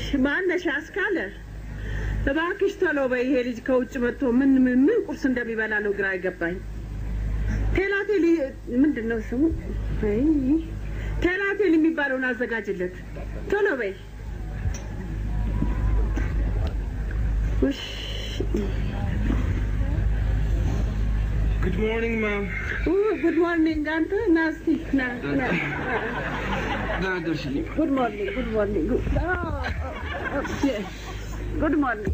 ማነሽ አስካለ እባክሽ ቶሎ በይ ይሄ ልጅ ከውጭ መጥቶ ምን ቁርስ እንደሚበላ ነው ግራ አይገባኝ ቴላቴሊ ምንድነው ስሙ አይ ቴላቴሊ የሚባለውን አዘጋጅለት ቶሎ በይ ውሽ Good morning, Mom. Oh, good morning, Ganta. Nasty. Good morning. Good morning. Good morning.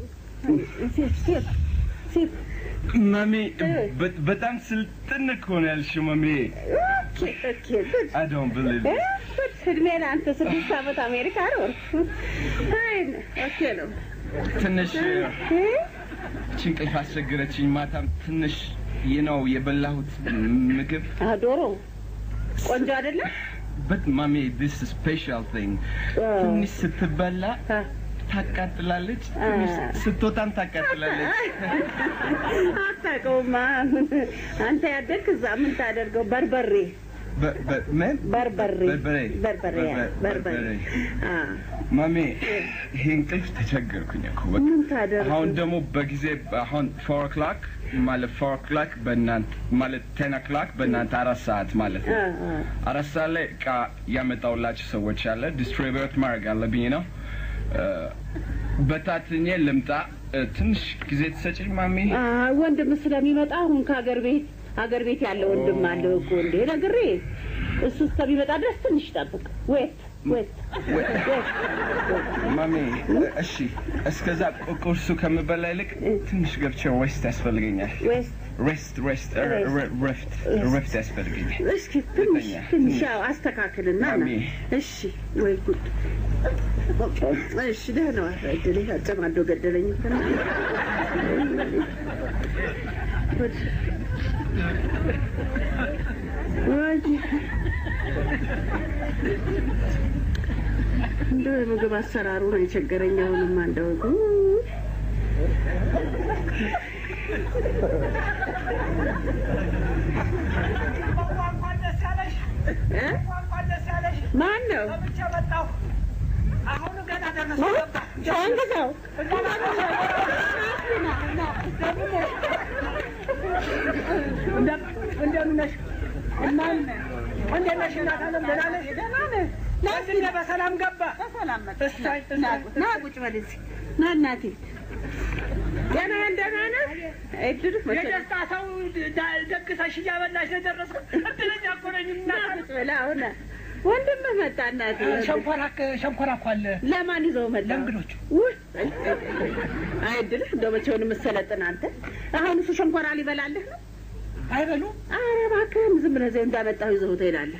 Sit. Mommy, but I'm still thinner, Mommy. Okay, good. I don't believe it. Good. Man, I'm just a Sabbath America. Fine. Okay, no. Finish. Chinky faster, Gretchen, Matam, finish. You know, የበላሁት ምግብ አዶሮ ቆንጆ አይደለ But mommy, this is a special thing. ትንሽ ስትበላ ታቃጥላለች ትንሽ ስትወጣም ታቃጥላለች አታውቀውማ አንተ ያደርክ እዛ ምን ታደርገው በርበሬ በርበሬ ማሜ ይሄን ቅልፍ ተቸገርኩኝ እኮ ምን ታደርገው አሁን ደግሞ በጊዜ አሁን 4 o'clock ማለት 4 o'clock በእናንተ ማለት 10 o'clock በእናንተ 4 ሰዓት ማለት ነው 4 ሰዓት ላይ ዕቃ ያመጣውላችሁ ሰዎች አለ ዲስትሪቢዩት ማድረግ አለብኝ ነው በታትኜ ልምጣ ትንሽ ጊዜ ተሰጪኝ ማሜ ወንድም ስለሚመጣ አሁን ከሀገር ቤት ያለው ወንድም አለው እኮ እንዴ ነግሬ እሱ እስከሚመጣ ድረስ ትንሽ ጠብቅ wait ማሜ እሺ እስከዛ ቁርሱ ከመበላ ይልቅ ትንሽ ገብቼ ሬስት ያስፈልገኛል ሬስት ያስፈልገኛል እስኪ ትንሽ አስተካክልና እሺ ወይ ጉድ እሺ ደህና አይደል አጨማዶ ገደለኝ ከና እንደው ምግብ አሰራሩ ነው የቸገረኝ አሁንማ እንደው ማን ነው አሁን ገና ደረሰ ቻንገዛው እንደምነሽ ማን እንደነሽ እናታለም ደህና ነህ ለዚህ በሰላም ገባ በሰላም መጣ ና ቁጭ በል እዚህ ና እናቴ ደህና ነህ እድል የደስታ ሰው ደግሰሽ እያበላሽ ደረስኩ እድለኛ እኮ ነኝ እናት ቁጭ በል አሁን ወንድምህ መጣ እናቴ ሸንኮራ እኮ አለ ለማን ይዘው መጣ ለእንግዶቹ አይ እድል እንደው መቼውን መሰለጥን አንተ አሁን እሱ ሸንኮራ ሊበላልህ ነው አይበሉ አረ እባክህ ዝም ብለህ ዘይ እንዳመጣው ይዘው ትሄዳለህ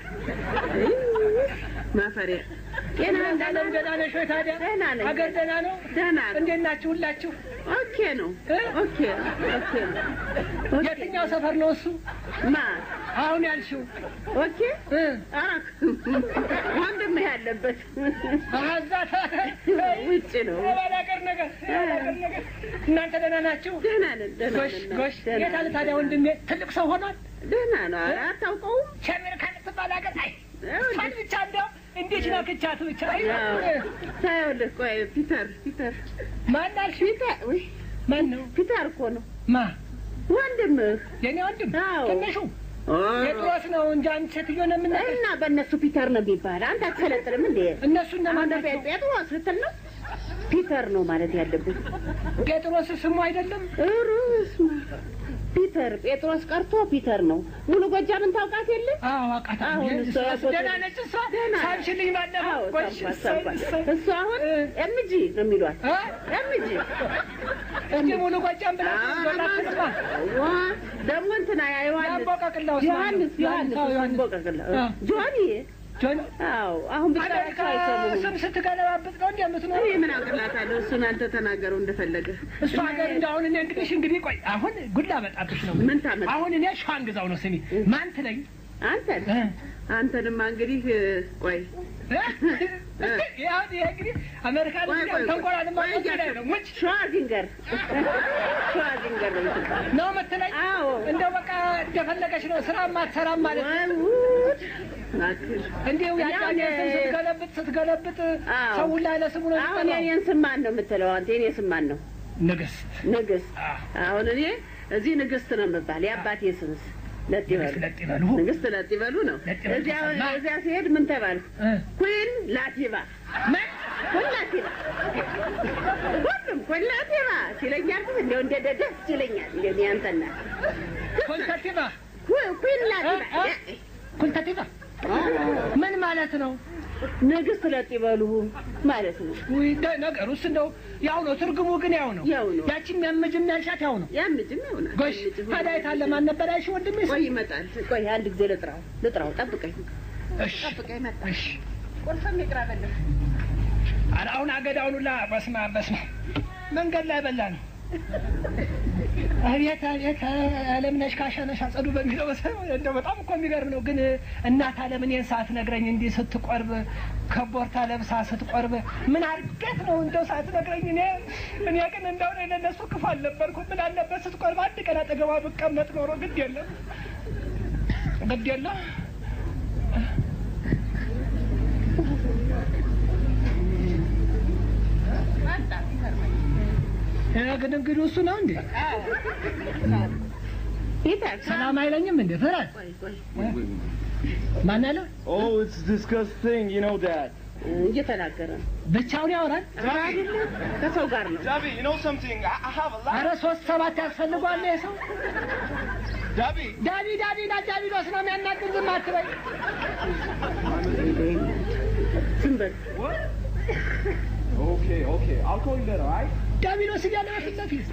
ማፈሪያ የና እንዳለም ደህና ነሽ ወይ ታዲያ ሀገር ደህና ነው እንዴት ናችሁ ሁላችሁ ኦኬ ነው ኦኬ የትኛው ሰፈር ነው እሱ ማ አሁን ያልሽው ኦኬ አራክ ወንድም ያለበት አዛታ ውጭ ነው ነገር እናንተ ደህና ናችሁ ደህና ነን ጎሽ የታለ ታዲያ ወንድሜ ትልቅ ሰው ሆኗል ደህና ነው አታውቀውም ሸሚር ካለስባል አገር አይ ብቻ እንደው እንዴት ነው ከቻቱ ብቻ ታየውልህ ቆይ ፒተር ማን አልሽ ፒተር ወይ ማን ነው ፒተር እኮ ነው ማ ወንድምህ የኔ ወንድም ትንሹ የጥሮስ ነው እንጂ አንቺ ሴትዮ ነው እና በእነሱ ፒተር ነው የሚባል አንተ አትሰለጥንም እንዴ እነሱና ማን ጴጥሮስ ልትል ነው ፒተር ነው ማለት ያለብህ ጴጥሮስ ስሙ አይደለም ሩስ ፒተር ጴጥሮስ ቀርቶ ፒተር ነው ሙሉ ጎጃምን ታውቃት የለ አዎ አውቃታለሁ ደህና ነች እሷ ሳምሽልኝ ባለፈው እሷ አሁን ኤምጂ ነው የሚሏት ኤምጂ እንዴ ሙሉ ጎጃም ብላ ተስማ ደግሞ እንትና ዮሐንስ ጆኒ አዎ አሁን ብቻ ስም ስትገለባብጥ ነው እንደምትኖር ምን አቅላታለሁ እሱን አንተ ተናገረው እንደፈለገ እሱ ሀገር እንዳሁን እኔ እንግዲህ ቆይ አሁን ጉድ ላመጣብሽ ነው ምን ታመጣ አሁን እኔ ሻንግዛው ነው ስሚ ማን ትለኝ አንተንማ እንግዲህ ቆይ ያው እንግዲህ አሜሪካን ተንቆራለማ ነው ሙጭ ሸዋዚንገር ነው መተለኝ አዎ እንደው በቃ እንደፈለገሽ ነው ስራ ማትሰራም ማለት ነው ጉድ እንዴው ያጫኔ ስትገለብጥ ሰው ላይ ለስሙ ነው አሁን የኔን ስም ማን ነው የምትለው አንተ የኔ ስም ማን ነው ንግስት አሁን እኔ እዚህ ንግስት ነው የምባል የአባቴ ስምስ ለጥይበሉ ንግስት ለጥይበሉ ነው እዚያ ሲሄድ ምን ተባልኩ ኩዊን ላቲባ ኩላቲባ ኩላቲባ ሲለኛል እንደው እንደደስ ይለኛል እንደኔ አንተና ኩላቲባ ኩላቲባ ምን ማለት ነው ንግስት ለጥይበሉ ማለት ነው ወይ ነገሩስ እንደው ያው ነው ትርጉሙ ግን ያው ነው ያቺም ያምጅም ያልሻት ያው ነው ጎሽ ታዲያ ታለ ማን ነበር አይሽ ወንድሜ ቆይ ይመጣል ቆይ አንድ ጊዜ ልጥራው ጠብቀኝ እሺ ጠብቀኝ መጣ እሺ ቆርሰም ይቅራበልህ አሁን አገዳውኑላ በስማ መንገድ ላይ በላ ነው አሪያታ አለምነሽ ካሻነሽ አጸዱ በሚለው እንደው በጣም እኮ የሚገርም ነው ግን እናት አለምኔን ሳትነግረኝ እንዲህ ስትቆርብ ከቦርታ ለብሳ ስትቆርብ ምን አርገት ነው እንደው ሳትነግረኝ እኔ ግን እንደው ለነሱ ክፉ አልነበርኩም ምን አለበት ስትቆርብ አንድ ቀን አጠገቧ ብቀመጥ ኖሮ ግድ የለም ግን እንግዲህ እሱ ነው እንዴ ሰላም አይለኝም እንዴ ፈራል ማን አለ Oh, it's disgusting, you know that. እየተናገረ ብቻውን ያወራል አይደለም ከሰው ጋር ነው Dabi, you know something? I have a lot. አረ 3-7 ያስፈልጋል ለሰው Dabi. ዳቢ ነው ስለ የሚያናግር ዝም አትበይ ሲምበል Okay, I'll call you later, alright? ዳቢሎስ ይያለ በፊት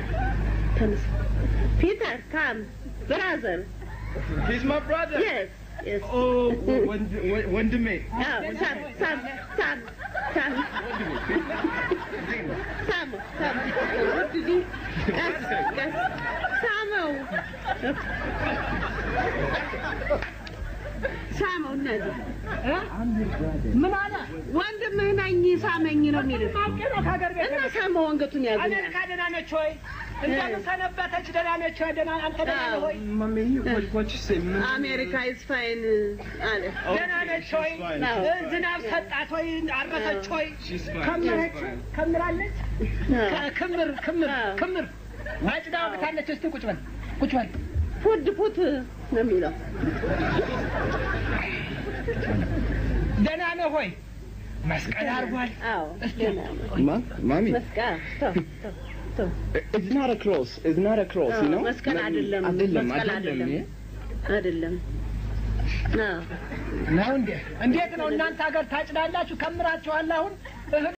Peter, come, brother. He's my brother. Yes. Oh, wonderme. Sam. What did he? Yes. Samo ነዚህ ምን አለ ወንድምህ ነኝ ሳመኝ ነው የሚለው እና ሳመው አንገቱን ያዘ አሜሪካ ደህና ነች ወይ እንደምን ሰነበተች ደህና ነች ወይ ደህና አንተ ደህና ነህ ወይ Mommy, what you say? አሜሪካ is fine አለ ደህና ነች ወይ ዝናብ ሰጣት ወይ አረፈች ወይ ከምራለች ክምር ማጭዳ ወቅታለች እስቲ ቁጭ በል ፉት ነው የሚለው ደህና ነህ ሆይ መስቀል አርጓል አዎ Mommy. መስቀል It's not a cross, you know? መስቀል አይደለም ነው እንዴት ነው እናንተ ሀገር ታጭዳላችሁ ከምራችኋል አሁን